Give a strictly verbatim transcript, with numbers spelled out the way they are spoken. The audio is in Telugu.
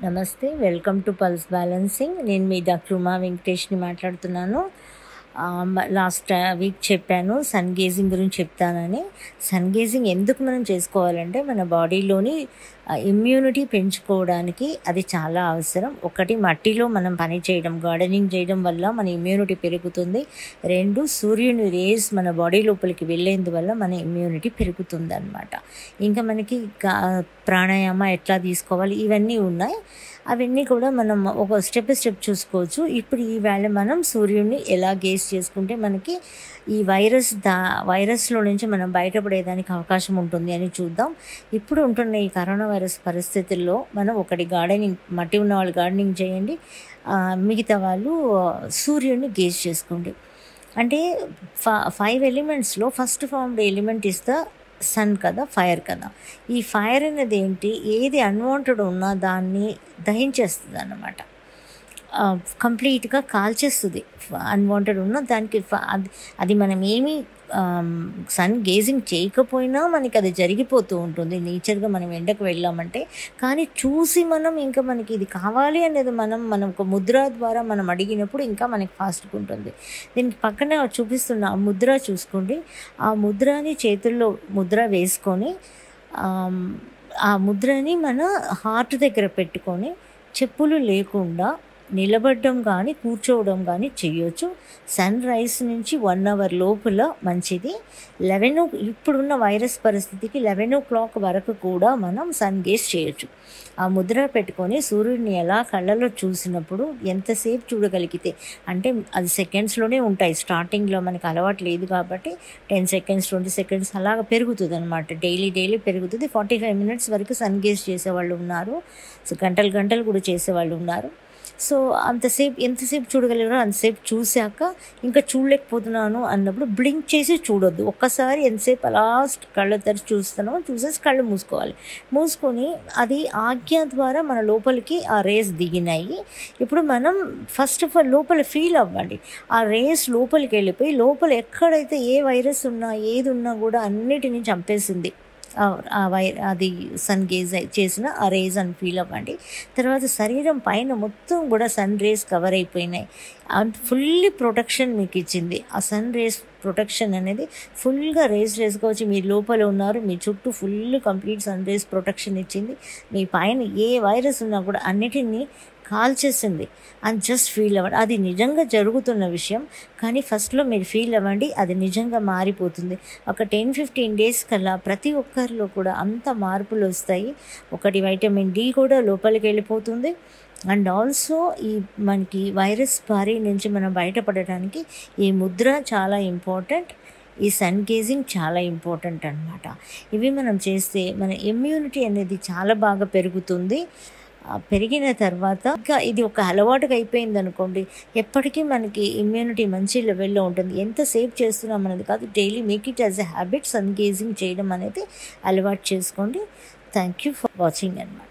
నమస్తే, వెల్కమ్ టు పల్స్ బ్యాలెన్సింగ్. నేను మీ డాక్టర్ ఉమా వెంకటేష్ని మాట్లాడుతున్నాను. లాస్ట్ వీక్ చెప్పాను సన్ గేజింగ్ గురించి చెప్తానని. సన్ గేజింగ్ ఎందుకు మనం చేసుకోవాలంటే మన బాడీలోని ఇమ్యూనిటీ పెంచుకోవడానికి అది చాలా అవసరం. ఒకటి, మట్టిలో మనం పని చేయడం, గార్డెనింగ్ చేయడం వల్ల మన ఇమ్యూనిటీ పెరుగుతుంది. రెండు, సూర్యుని రేస్ మన బాడీ లోపలికి వెళ్ళేందువల్ల మన ఇమ్యూనిటీ పెరుగుతుంది అన్నమాట. ఇంకా మనకి ప్రాణాయామ ఎట్లా తీసుకోవాలి ఇవన్నీ ఉన్నాయి. అవన్నీ కూడా మనం ఒక స్టెప్ స్టెప్ చూసుకోవచ్చు. ఇప్పుడు ఈవేళ మనం సూర్యుడిని ఎలా గేజ్ చేసుకుంటే మనకి ఈ వైరస్ దా వైరస్లో నుంచి మనం బయటపడేదానికి అవకాశం ఉంటుంది అని చూద్దాం. ఇప్పుడు ఉంటున్న ఈ కరోనా వైరస్ పరిస్థితుల్లో మనం ఒకటి గార్డెనింగ్, మట్టి ఉన్న వాళ్ళు గార్డెనింగ్ చేయండి, మిగతా వాళ్ళు సూర్యుడిని గేజ్ చేసుకోండి. అంటే ఫైవ్ ఎలిమెంట్స్లో first formed element is the sun కదా, ఫైర్ కదా. ఈ ఫైర్ అనేది ఏంటి, ఏది అన్వాంటెడ్ ఉన్నా దాన్ని దహించేస్తుంది అన్నమాట, కంప్లీట్గా కాల్చేస్తుంది. అన్వాంటెడ్ ఉన్న దానికి అది అది మనం ఏమీ సన్ గేజింగ్ చేయకపోయినా మనకి అది జరిగిపోతూ ఉంటుంది నేచర్గా. మనం ఎండకు వెళ్ళామంటే కానీ చూసి మనం ఇంకా మనకి ఇది కావాలి అనేది మనం మనం ఒక ముద్ర ద్వారా మనం అడిగినప్పుడు ఇంకా మనకి ఫాస్ట్గా ఉంటుంది. దీనికి పక్కనే చూపిస్తున్న ఆ ముద్ర చూసుకోండి. ఆ ముద్రని చేతుల్లో ముద్ర వేసుకొని ఆ ముద్రని మన హార్ట్ దగ్గర పెట్టుకొని చెప్పులు లేకుండా నిలబడడం కానీ కూర్చోవడం కానీ చేయొచ్చు. సన్ రైజ్ నుంచి వన్ అవర్ లోపల మంచిది. లెవెన్ ఇప్పుడున్న వైరస్ పరిస్థితికి లెవెన్ ఓ క్లాక్ వరకు కూడా మనం సన్ గేజ్ చేయొచ్చు. ఆ ముద్ర పెట్టుకొని సూర్యుడిని ఎలా కళ్ళలో చూసినప్పుడు ఎంతసేపు చూడగలిగితే, అంటే అది సెకండ్స్లోనే ఉంటాయి. స్టార్టింగ్లో మనకు అలవాటు లేదు కాబట్టి టెన్ సెకండ్స్ ట్వంటీ సెకండ్స్ అలాగ పెరుగుతుంది అనమాట. డైలీ డైలీ పెరుగుతుంది. ఫార్టీ ఫైవ్ మినిట్స్ వరకు సన్ గేజ్ చేసేవాళ్ళు ఉన్నారు. సో గంటలు గంటలు కూడా చేసేవాళ్ళు ఉన్నారు. సో అంతసేపు ఎంతసేపు చూడగలిగారో అంతసేపు చూశాక ఇంకా చూడలేకపోతున్నాను అన్నప్పుడు బ్లింక్ చేసి చూడొద్దు. ఒక్కసారి ఎంతసేపు అలా కళ్ళ తెరిచి చూస్తున్నామో చూసేసి కళ్ళు మూసుకోవాలి. మూసుకొని అది ఆజ్ఞ ద్వారా మన లోపలికి ఆ రేస్ దిగినాయి. ఇప్పుడు మనం ఫస్ట్ ఆఫ్ ఆల్ లోపల ఫీల్ అవ్వండి. ఆ రేస్ లోపలికి వెళ్ళిపోయి లోపల ఎక్కడైతే ఏ వైరస్ ఉన్నా ఏది ఉన్నా కూడా అన్నిటినీ చంపేసింది ఆ వై అది సన్ గేజ్ చేసిన ఆ రేస్ అని ఫీల్ అవ్వండి. తర్వాత శరీరం పైన మొత్తం కూడా సన్ రేస్ కవర్ అయిపోయినాయి. ఫుల్లీ ప్రొటెక్షన్ మీకు ఇచ్చింది. ఆ సన్ రేస్ ప్రొటెక్షన్ అనేది ఫుల్గా రేస్ రేస్గా వచ్చి మీ లోపల ఉన్నారు, మీ చుట్టూ full complete sun rays protection ఇచ్చింది. మీ పైన ఏ వైరస్ ఉన్నా కూడా అన్నిటినీ కాల్చేసింది అని జస్ట్ ఫీల్ అవ్వండి. అది నిజంగా జరుగుతున్న విషయం, కానీ ఫస్ట్లో మీరు ఫీల్ అవ్వండి, అది నిజంగా మారిపోతుంది. ఒక టెన్ ఫిఫ్టీన్ డేస్ కల్లా ప్రతి ఒక్కరిలో కూడా అంత మార్పులు వస్తాయి. ఒకటి, వైటమిన్ డి కూడా లోపలికి వెళ్ళిపోతుంది. అండ్ ఆల్సో ఈ మనకి వైరస్ బారి నుంచి మనం బయటపడడానికి ఈ ముద్ర చాలా ఇంపార్టెంట్. ఈ సన్ గేజింగ్ చాలా ఇంపార్టెంట్ అనమాట. ఇవి మనం చేస్తే మన ఇమ్యూనిటీ అనేది చాలా బాగా పెరుగుతుంది. పెరిగిన తర్వాత ఇంకా ఇది ఒక అలవాటుగా అయిపోయింది అనుకోండి, ఎప్పటికీ మనకి ఇమ్యూనిటీ మంచి లెవెల్లో ఉంటుంది. ఎంతసేపు చేస్తున్నాం అనేది కాదు, daily make it as a habit. Sun gazing చేయడం అనేది అలవాటు చేసుకోండి. థ్యాంక్ యూ ఫర్ వాచింగ్ అన్నమాట.